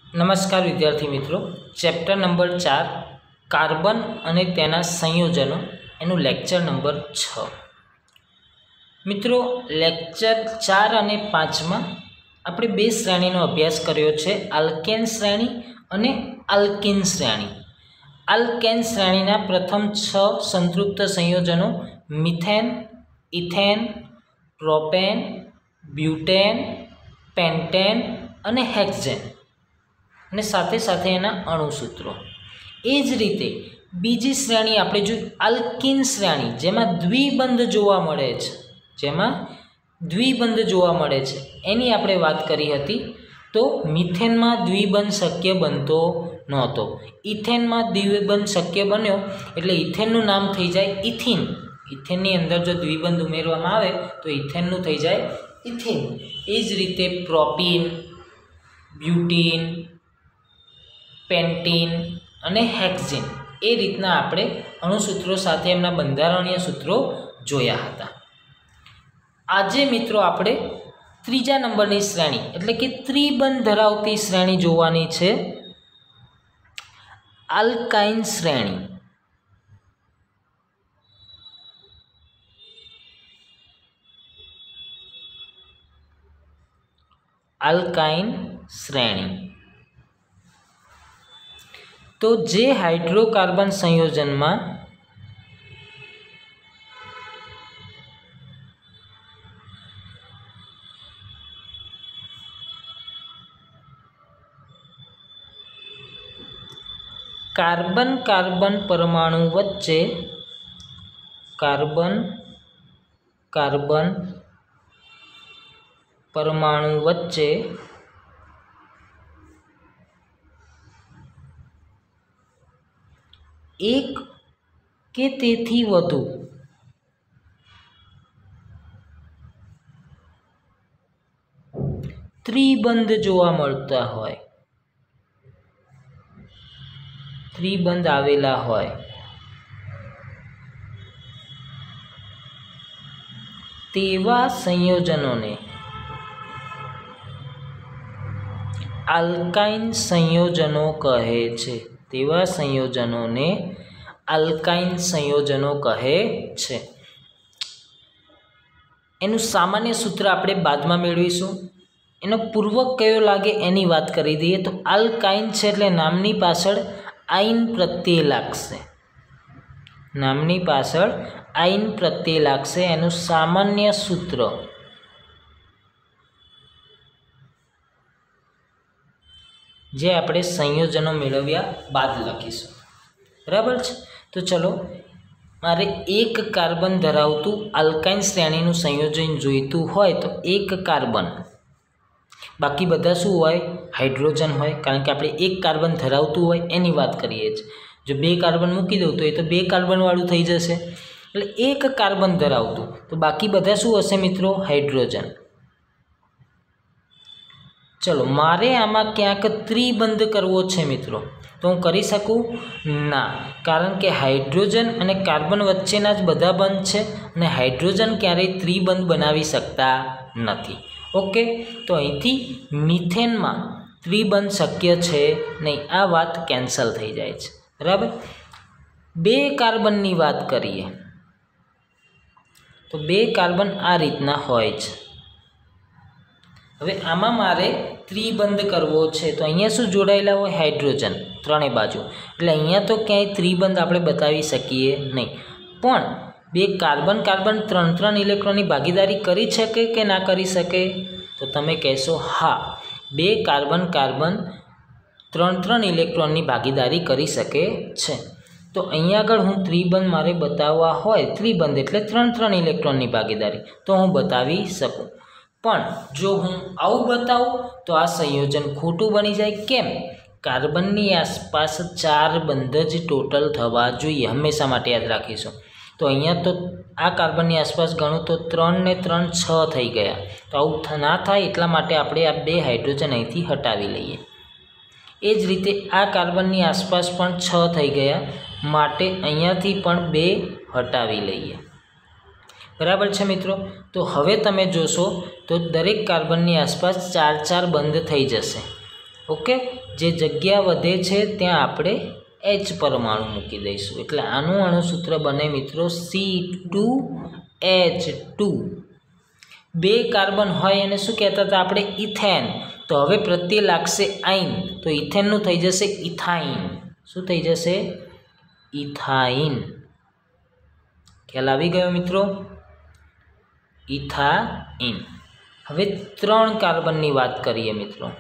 નમસ્કાર વિદ્યાર્થી મિત્રો, ચેપ્ટર નંબર 4 કાર્બન અને તેના સંયોજનો એનું લેક્ચર નંબર 6. મિત્રો, લેક્ચર 4 અને 5માં આપણે બે શ્રેણીનો અભ્યાસ કર્યો છે, આલ્કેન શ્રેણી અને આલ્કીન શ્રેણી. આલ્કેન શ્રેણીના પ્રથમ 6 સંતૃપ્ત સંયોજનો methane, ethane, propane, butane, pentane અને હેક્સેન અને સાથે સાથે એના અણુસૂત્રો. એ જ રીતે બીજી શ્રેણી આપણે જોઈ આલ્કીન શ્રેણી, જેમાં દ્વિબંધ જોવા મળે છે, એની આપણે વાત કરી હતી. તો મિથેનમાં દ્વિબંધ શક્ય બનતો નહોતો, ઇથેનમાં દ્વિબંધ શક્ય બન્યો, એટલે ઇથેનનું નામ થઈ જાય ઇથિન. ઇથેનની અંદર જો દ્વિબંધ ઉમેરવામાં આવે તો ઇથેનનું થઈ જાય ઇથિન. એ જ રીતે પ્રોપીન, બ્યુટીન, પેન્ટીન અને હેક્ઝીન, એ રીતના આપણે અણુસૂત્રો સાથે એમના બંધારણીય સૂત્રો જોયા હતા. આજે મિત્રો આપણે ત્રીજા નંબરની શ્રેણી એટલે કે ત્રિબંધ ધરાવતી શ્રેણી જોવાની છે, આલ્કાઇન શ્રેણી. આલ્કાઇન શ્રેણી તો જે હાઇડ્રોકાર્બન સંયોજનમાં કાર્બન કાર્બન પરમાણુ વચ્ચે એક કે તેથી વધુ ત્રિબંધ જોવા મળતા હોય, ત્રિબંધ આવેલા હોય, તેવા સંયોજનોને આલ્કાઇન સંયોજનો કહે છે. તેવા સંયોજનોને આલ્કાઇન સંયોજનો કહે છે. એનું સામાન્ય સૂત્ર આપણે બાદમાં મેળવીશું. એનો પૂર્વક કયો લાગે એની વાત કરી દઈએ તો આલ્કાઇન છે એટલે નામની પાછળ આઇન પ્રત્યય લાગશે. નામની પાછળ આઇન પ્રત્યય લાગશે. એનું સામાન્ય સૂત્ર જે આપણે સંયોજનો મેળવ્યા બાદ લખીશું. બરાબર છે? તો ચલો, મારે એક કાર્બન ધરાવતું આલ્કાઇન શ્રેણીનું સંયોજન જોઈતું હોય તો એક કાર્બન, બાકી બધા શું હોય? હાઇડ્રોજન હોય, કારણ કે આપણે એક કાર્બન ધરાવતું હોય એની વાત કરીએ છીએ. જો બે કાર્બન મૂકી દઉં તો એ તો બે કાર્બનવાળું થઈ જશે. એટલે એક કાર્બન ધરાવતું, તો બાકી બધા શું હશે મિત્રો? હાઇડ્રોજન. ચલો, મારે આમાં ક્યાંક ત્રિબંધ કરવો છે મિત્રો, તો હું કરી શકું? ના, કારણ કે હાઇડ્રોજન અને કાર્બન વચ્ચેના જ બધા બંધ છે અને હાઇડ્રોજન ક્યારેય ત્રિબંધ બનાવી શકતા નથી. ઓકે, તો અહીંથી મિથેનમાં ત્રિબંધ શક્ય છે નહીં, આ વાત કેન્સલ થઈ જાય છે. બરાબર? બે કાર્બનની વાત કરીએ તો બે કાર્બન આ રીતના હોય છે. હવે આમાં મારે ત્રિબંધ કરવો છે તો અહીંયા શું જોડાયેલા હોય? હાઇડ્રોજન ત્રણેય બાજુ. એટલે અહીંયા તો ક્યાંય ત્રિબંધ આપણે બતાવી શકીએ નહીં. પણ બે કાર્બન ત્રણ ત્રણ ઇલેક્ટ્રોનની ભાગીદારી કરી શકે કે ના કરી શકે? તો તમે કહેશો હા, બે કાર્બન ત્રણ ઇલેક્ટ્રોનની ભાગીદારી કરી શકે છે. તો અહીંયા આગળ હું ત્રિબંધ મારે બતાવવા હોય, ત્રિબંધ એટલે ત્રણ ઇલેક્ટ્રોનની ભાગીદારી, તો હું બતાવી શકું. પણ જો હું આવું બતાવું તો આ સંયોજન ખોટું બની જાય. કેમ? કાર્બનની આસપાસ 4 બંધ જ ટોટલ થવા જોઈએ, હંમેશા માટે યાદ રાખીશું. તો અહીંયા તો આ કાર્બનની આસપાસ ગણું તો 3 ને 3 6 થઈ ગયા. તો આવું ના થાય એટલા માટે આપણે આ બે હાઇડ્રોજન અહીંથી હટાવી લઈએ. એ જ રીતે આ કાર્બનની આસપાસ પણ 6 થઈ ગયા, માટે અહીંયાથી પણ 2 હટાવી લઈએ. બરાબર છે મિત્રો? તો હવે તમે જોશો તો દરેક કાર્બનની આસપાસ 4 4 બંધ થઈ જશે. ઓકે, જે જગ્યા વધે છે ત્યાં આપણે H પરમાણુ મૂકી દઈશું, એટલે આનું અણુસૂત્ર બને મિત્રો C2H2. 2 કાર્બન હોય એને શું કહેતા હતા આપણે? ઇથેન. તો હવે પ્રત્યે લાગશે આઈન, તો ઇથેનનું થઈ જશે ઇથાઇન. શું થઈ જશે? ઇથાઇન. ખ્યાલ આવી ગયો મિત્રો? ઇથાઇન. હવે 3 કાર્બનની વાત કરીએ મિત્રો.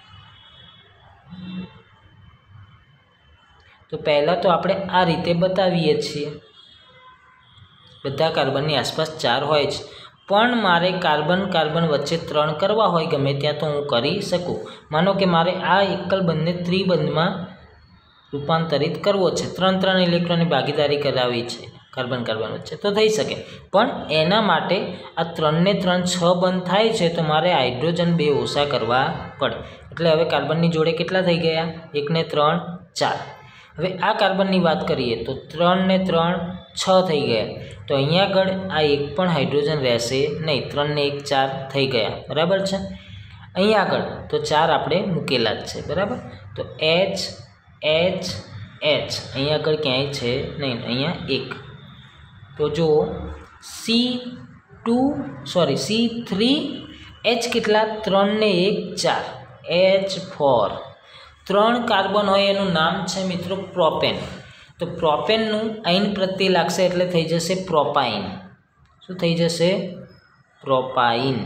તો પહેલાં તો આપણે આ રીતે બતાવીએ છીએ, બધા કાર્બનની આસપાસ 4 હોય છે, પણ મારે કાર્બન વચ્ચે 3 કરવા હોય ગમે ત્યાં તો હું કરી શકું. માનો કે મારે આ એકલ બંધને ત્રિબંધમાં રૂપાંતરિત કરવો છે, 3 ઇલેક્ટ્રોનની ભાગીદારી કરાવી છે કાર્બન વચ્ચે, તો થઈ શકે. પણ એના માટે આ 3 ને 3 6 બંધ થાય છે, તો મારે હાઇડ્રોજન 2 ઓછા કરવા પડે. એટલે હવે કાર્બનની જોડે કેટલા થઈ ગયા? 1 ને 3 4. હવે આ કાર્બનની વાત કરીએ તો 3 ને 3 6 થઈ ગયા. તો અહીંયા આગળ આ એક પણ હાઇડ્રોજન રહેશે નહીં. 3 ને 1 4 થઈ ગયા, બરાબર છે. અહીંયા આગળ તો 4 આપણે મૂકેલા જ છે, બરાબર. તો H H H અહીંયા આગળ ક્યાંય છે નહીં, અહીંયા 1. તો જુઓ C3H કેટલા? 3 ને 1 4 H4. 3 કાર્બન હોય એનું નામ છે મિત્રો પ્રોપેન. તો પ્રોપેનનું આઈન પ્રત્યે લાગશે એટલે થઈ જશે પ્રોપાઇન. શું થઈ જશે? પ્રોપાઇન.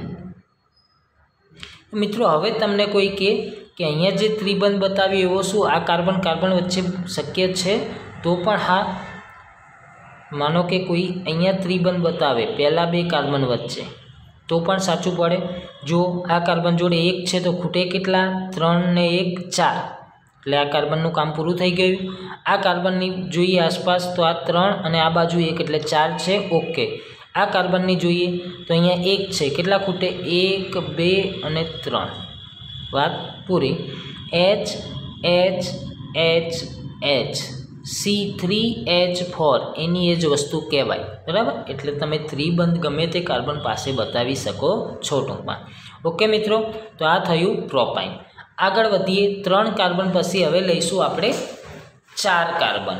મિત્રો હવે તમને કોઈ કહે કે અહીંયા જે ત્રિબંધ બતાવ્યું એવો શું આ કાર્બન વચ્ચે શક્ય છે? તો પણ હા. માનો કે કોઈ અહીંયા ત્રિબંધ બતાવે પહેલાં 2 કાર્બન વચ્ચે, તો પણ સાચું પડે. જો આ કાર્બન જોડે 1 છે તો ખૂટે કેટલા? 3 ને 1 4. એટલે આ કાર્બનનું કામ પૂરું થઈ ગયું. આ કાર્બનની જોઈએ આસપાસ તો આ 3 અને આ બાજુ 1 એટલે 4 છે, ઓકે. આ કાર્બનની જોઈએ તો અહીંયા 1 છે, કેટલા ખૂટે? 1 2 અને 3. વાત પૂરી. H H H H C3H4 એની એ જ વસ્તુ કહેવાય, બરાબર. એટલે તમે ત્રિબંધ ગમે તે કાર્બન પાસે બતાવી શકો છો ટૂંકમાં. ઓકે મિત્રો, તો આ થયું પ્રોપાઇન. આગળ વધીએ. 3 કાર્બન પછી હવે લઈશું આપણે 4 કાર્બન.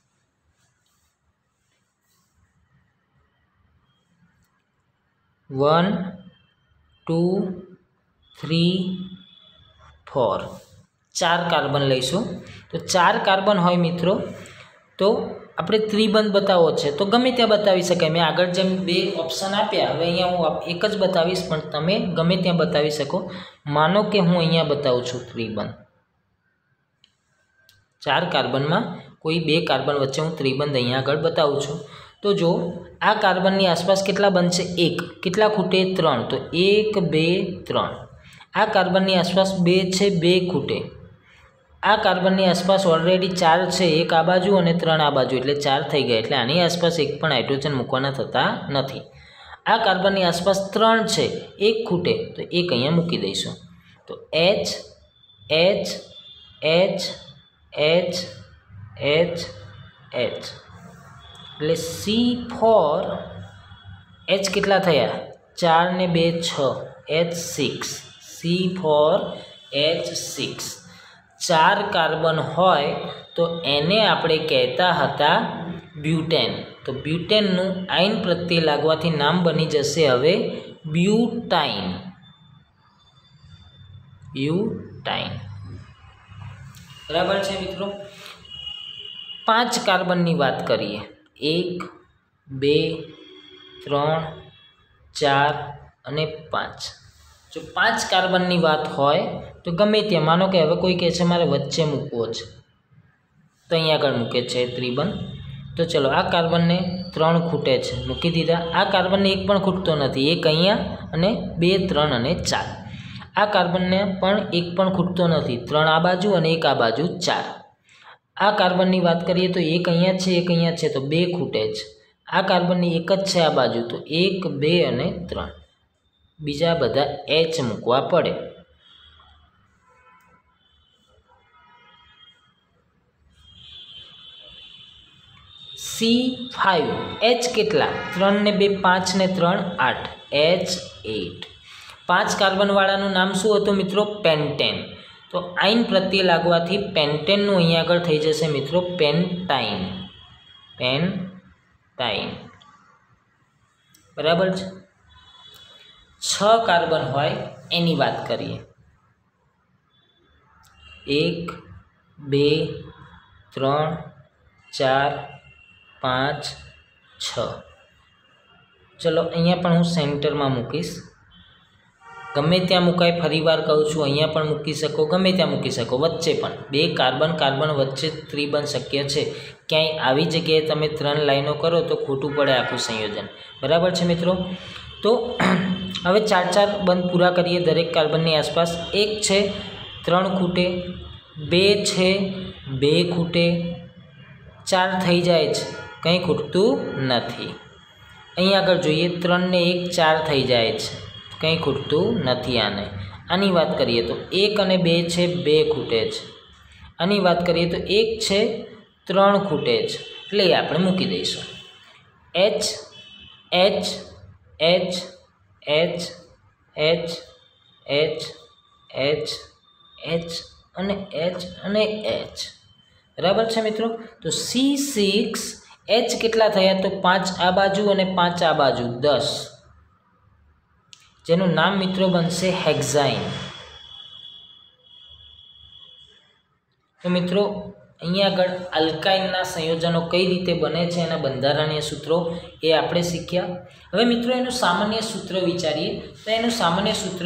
1 2 3 4 4 કાર્બન લઈશું. તો 4 કાર્બન હોય મિત્રો, તો આપણે ત્રિબંધ બતાવવો છે તો ગમે ત્યાં બતાવી શકાય. મેં આગળ જેમ 2 ઓપ્શન આપ્યા, હવે અહીંયા હું એક જ બતાવીશ, પણ તમે ગમે ત્યાં બતાવી શકો. માનો કે હું અહીંયા બતાવું છું ત્રિબંધ. 4 કાર્બનમાં કોઈ 2 કાર્બન વચ્ચે હું ત્રિબંધ અહીંયા આગળ બતાવું છું. તો જો આ કાર્બનની આસપાસ કેટલા બનશે? 1. કેટલા ખૂટે? 3. તો 1 2 3. આ કાર્બનની આસપાસ 2 છે, 2 ખૂટે. આ કાર્બનની આસપાસ ઓલરેડી 4 છે, 1 આ બાજુ અને 3 આ બાજુ, એટલે 4 થઈ ગયા. એટલે આની આસપાસ એક પણ હાઇડ્રોજન મૂકવાના થતા નથી. આ કાર્બનની આસપાસ 3 છે, 1 ખૂટે, તો 1 અહીંયા મૂકી દઈશું. તો H H H H H H એટલે C4H કેટલા થયા? 4 ને 2 6 H6 C4H6. 4 કાર્બન હોય તો એને આપણે કહેતા હતા બ્યુટેન. તો બ્યુટેનનું આયન પ્રત્યે લાગવાથી નામ બની જશે હવે બ્યુટાઇન. બ્યુટાઇન, બરાબર છે મિત્રો. 5 કાર્બનની વાત કરીએ. 1 2 3 4 અને 5. જો 5 કાર્બનની વાત હોય તો ગમે ત્યાં, માનો કે હવે કોઈ કહે છે મારે વચ્ચે મૂકવો છે, તો અહીંયા આગળ મૂકે છે ત્રિબંધ. તો ચલો, આ કાર્બનને 3 ખૂટે છે, મૂકી દીધા. આ કાર્બનને 1 પણ ખૂટતો નથી, 1 અહીંયા અને 2 3 અને 4. આ કાર્બનને પણ 1 પણ ખૂટતો નથી, 3 આ બાજુ અને 1 આ બાજુ 4. આ કાર્બનની વાત કરીએ તો 1 અહીંયા છે, 1 અહીંયા છે, તો 2 ખૂટે છે. આ કાર્બનની 1 જ છે આ બાજુ, તો 1 2 અને 3. બીજા બધા H મૂકવા પડે. C5H કેટલા? 3 ને 2 5 ને 3 8 H8. 5 કાર્બનવાળાનું નામ શું હતું મિત્રો? પેન્ટેન. तो आइन प्रत्ये लागवाथी पेंटेनનું અહીં આગળ થઈ જશે મિત્રો પેન્ટાઇન, પેન્ટાઇન બરાબર છે। 6 કાર્બન હોય એની વાત કરીએ, 1 2 3 4 5 6। चलो अहींया पण हूँ सेंटर में मूकीश, गमे त्या मुकाय, फरीवार कहूँ छूँ अहींया पण मूकी शको, गमे त्या मूकी शको, वच्चे पण बे कार्बन कार्बन वच्चे त्रिबंध शक्य है। क्यांय आवी जग्याए तमे 3 लाइनों करो तो खोटू पड़े आखुं संयोजन, बराबर है मित्रों। तो हवे 4-4 बंध पूरा करिए दरेक कार्बननी आसपास। 1 छे 3 खूटे, 2 छे 2 खूटे, 4 थई जाए छे, कंई खूटतुं नथी। अहीं आगळ जोईए 3 ने 1 4 थई जाए छे, कंई खूटतुं नथी। आनी बात करिए तो 1 અને 2 छे 2 खूटे छे। आनी बात करिए तो 1 छे 3 खूटे छे, એટલે આપણે મૂકી દઈશું H H H H H H H H અને H અને H, बराबर है मित्रों। तो C6 H કેટલા થયા તો 5 આ બાજુ અને 5 આ બાજુ 10, જેનું નામ મિત્રો બનશે હેક્સાઇન। તો મિત્રો અહીંયા આગળ અલ્કાઇનના સંયોજનો કઈ રીતે બને છે એના બંધારણીય સૂત્રો એ આપણે શીખ્યા। હવે મિત્રો એનું સામાન્ય સૂત્ર વિચારીએ તો એનું સામાન્ય સૂત્ર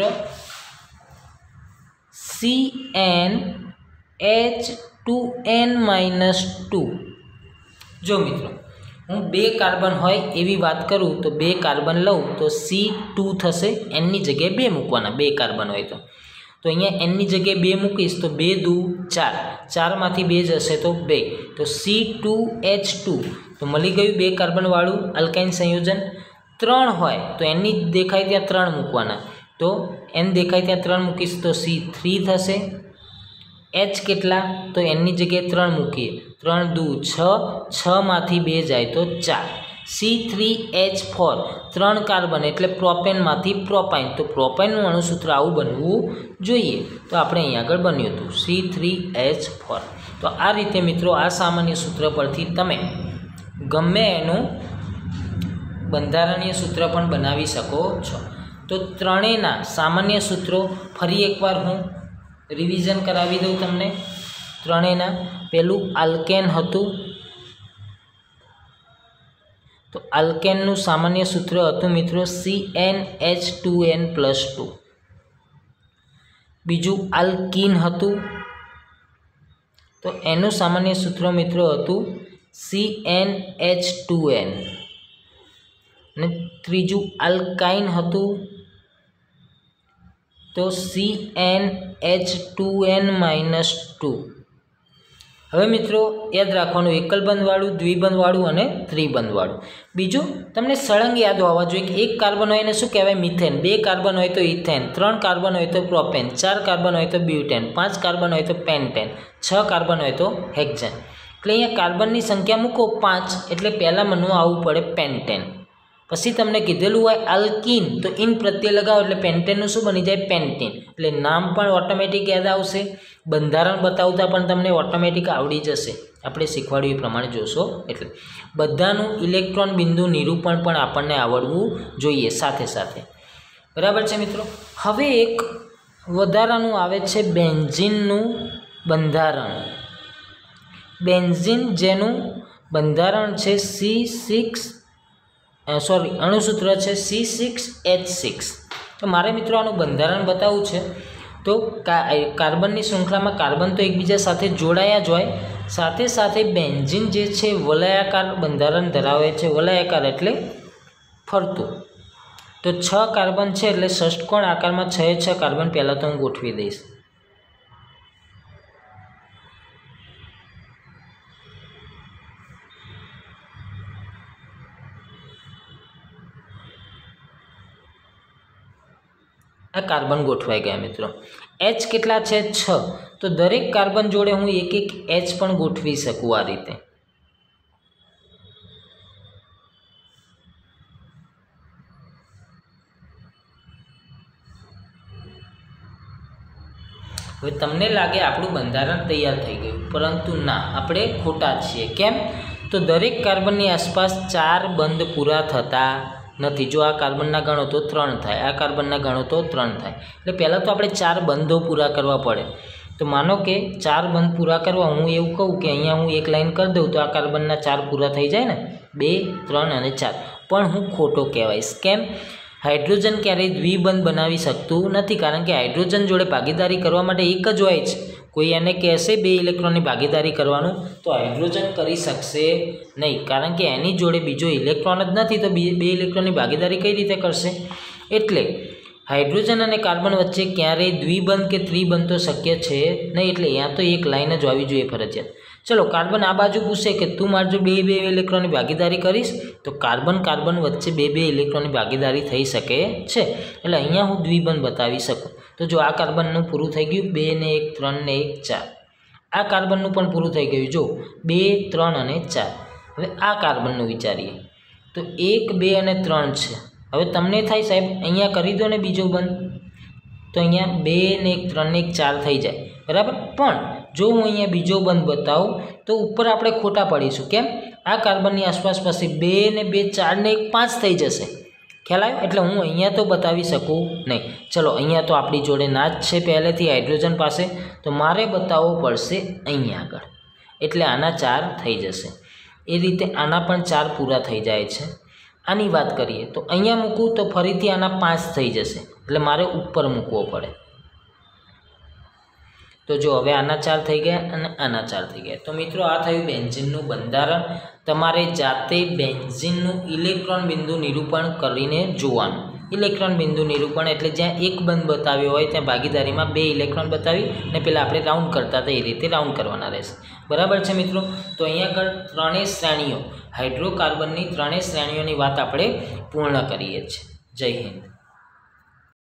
CnH2n-2। जो मित्रों हूँ 2 कार्बन होय एवी बात करूँ तो 2 कार्बन लऊँ तो C2 थशे, n नी जगह 2 मूकवाना, 2 कार्बन होय तो अहींया n नी जगह 2 मूकीश तो 2 2 4, 4 मांथी 2 जशे तो 2, तो C2H2 तो मळी गयुं 2 कार्बन वाळुं अल्काइन संयोजन। 3 होय तो n नी देखाय त्यां 3 मूकवाना, तो n देखाय त्यां 3 मूकीश तो C3 थशे। H केटला तो n नी जगह 3 मूकीए, 3 2 6, 6 मांथी 2 जाए तो 4, C3H4 3 कार्बन एटले प्रोपेन मांथी प्रोपाइन, तो प्रोपाइननुं अणुसूत्र आवुं बनवुं जोईए, तो आपणे अहीं आगळ बन्युं हतुं C3H4। तो आ रीते मित्रों आ सामान्य सूत्र परथी तमे गमे एनुं बंधारणीय सूत्र पण बनावी शको छो। तो त्रणेयना सामान्य सूत्रों फरी एकवार हूँ रिविजन करावी दूँ तमने। त्रणेयना पेलुं आल्केन हतुं, तो आल्केननुं सामान्य सूत्र हतुं मित्रों CnH2n+2। बीजुं आल्कीन हतुं तो एनुं सामान्य सूत्र मित्रों हतुं CnH2n। ने त्रीजुं आल्काइन हतुं तो CnH2n-2। हवे मित्रों याद राखवानुं एकल बंधवाळुं, द्विबंधवाळुं अने त्रिबंधवाळुं। बीजुं तमने सळंग याद होवा जोईए कि 1 कार्बन होय एने शुं कहेवाय मीथेन, 2 कार्बन होय तो इथेन, 3 कार्बन होय तो प्रोपेन, 4 कार्बन होय तो ब्यूटेन, 5 कार्बन होय तो पेंटेन, 6 कार्बन होय तो हेक्सेन। એટલે અહીંયા કાર્બનની સંખ્યા મૂકો 5 એટલે પહેલા મનનું આવવું પડે પેન્ટેન। પછી તમને કીધેલું હોય આલ્કીન તો ઇન પ્રત્યય લગાવો એટલે પેન્ટેનનું શું બની જાય પેન્ટીન, એટલે નામ પણ ઓટોમેટિક યાદ આવશે, બંધારણ બતાવતા પણ તમને ઓટોમેટિક આવડી જશે। આપણે શીખવાડ્યું એ પ્રમાણે જોશો એટલે બધાનું ઇલેક્ટ્રોન બિંદુ નિરૂપણ પણ આપણને આવડવું જોઈએ સાથે સાથે, બરાબર છે મિત્રો। હવે એક વધારાનું આવે છે બેન્ઝીનનું બંધારણ। બેન્ઝીન જેનું બંધારણ છે અણુસૂત્ર છે C6H6। तो मारे मित्रों आनुं बंधारण बतावुं छे। तो कार्बननी श्रृंखलामां कार्बन तो एकबीजा साथे जोड़ाया ज होय, साथे साथे बेन्जीन जे छे वलयाकार बंधारण धरावे छे। वलयाकार एटले फरतुं। तो 6 कार्बन छे एटले षष्टकोण आकारमां 6 कार्बन पहला तो हूँ गोठवी दईश। आ कार्बन गोठवाई गया मित्रों। एच केटला छे 6, तो दरेक कार्बन जोड़े हूँ एक एक एच पण गोठवी सकूँ आ रीते। હવે તમને લાગે આપણું બંધારણ તૈયાર થઈ ગયું, પરંતુ ના, આપણે ખોટા છીએ. કેમ? તો દરેક કાર્બનની આસપાસ 4 બંધ પૂરા થતા નથી. જો આ કાર્બનના ગણો તો 3 થાય, આ કાર્બનના ગણો તો 3 થાય. એટલે પહેલાં તો આપણે 4 બંધો પૂરા કરવા પડે. તો માનો કે 4 બંધ પૂરા કરવા હું એવું કહું કે અહીંયા હું એક લાઈન કરી દઉં તો આ કાર્બનના 4 પૂરા થઈ જાય ને, 2, 3 અને 4. પણ હું ખોટો કહેવાઈશ. કેમ? હાઇડ્રોજન ક્યારેય દ્વિબંધ બનાવી શકતું નથી, કારણ કે હાઇડ્રોજન જોડે ભાગીદારી કરવા માટે એક જ હોય છે. કોઈ એને કહેશે 2 ઇલેક્ટ્રોનની ભાગીદારી કરવાનું, તો હાઇડ્રોજન કરી શકશે નહીં, કારણ કે એની જોડે બીજો ઇલેક્ટ્રોન જ નથી, તો 2 ઇલેક્ટ્રોનની ભાગીદારી કઈ રીતે કરશે? એટલે હાઇડ્રોજન અને કાર્બન વચ્ચે ક્યારેય દ્વિબંધ કે ત્રિબંધ તો શક્ય છે નહીં. એટલે અહીંયા તો એક લાઈન જ આવી જોઈએ ફરજિયાત. ચલો, કાર્બન આ બાજુ પૂછે કે તું મારે જો 2 ઇલેક્ટ્રોનની ભાગીદારી કરીશ, તો કાર્બન વચ્ચે 2 ઇલેક્ટ્રોનની ભાગીદારી થઈ શકે છે. એટલે અહીંયા હું દ્વિબંધ બતાવી શકું. તો જો આ કાર્બનનું પૂરું થઈ ગયું, 2 ને 1, 3 ને 1, 4. આ કાર્બનનું પણ પૂરું થઈ ગયું, જો 2, 3 અને 4. હવે આ કાર્બનનું વિચારીએ તો 1, 2 અને 3 છે. હવે તમને થાય સાહેબ અહીંયા કરી દો ને બીજો બંધ, તો અહીંયા 2 ને 1, 3 ને 1, 4 થઈ જાય, બરાબર. પણ જો હું અહીંયા બીજો બંધ બતાવું તો ઉપર આપણે ખોટા પડીશું. કેમ? આ કાર્બનની આસપાસ પછી 2 ને 2, 4 ને 1, 5 થઈ જશે. ખ્યાલ આવ્યો? એટલે હું અહીંયા તો બતાવી શકું નહીં. ચલો, અહીંયા તો આપણી જોડે ના જ છે પહેલેથી હાઇડ્રોજન પાસે, તો મારે બતાવવો પડશે અહીંયા આગળ. એટલે આના 4 થઈ જશે. એ રીતે આના પણ 4 પૂરા થઈ જાય છે. આની વાત કરીએ તો અહીંયા મૂકું તો ફરીથી આના 5 થઈ જશે, એટલે મારે ઉપર મૂકવો પડે. તો જો હવે આના 4 થઈ ગયા અને આના 4 થઈ ગયા. તો મિત્રો, આ થયું બેન્ઝીનનું બંધારણ. તમારે જાતે બેન્ઝીનનું ઇલેક્ટ્રોન બિંદુ નિરૂપણ કરીને જોવાનું. ઇલેક્ટ્રોન બિંદુ નિરૂપણ એટલે જ્યાં એક બંધ બતાવ્યો હોય ત્યાં ભાગીદારીમાં 2 ઇલેક્ટ્રોન બતાવી અને પહેલાં આપણે રાઉન્ડ કરતા હતા એ રીતે રાઉન્ડ કરવાના રહેશે. બરાબર છે મિત્રો? તો અહીંયા આગળ 3 શ્રેણીઓ, હાઇડ્રોકાર્બનની 3 શ્રેણીઓની વાત આપણે પૂર્ણ કરીએ છીએ. જય હિન્દ.